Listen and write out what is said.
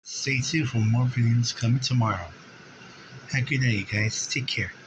Stay tuned for more videos coming tomorrow. Have a good day, you guys. Take care.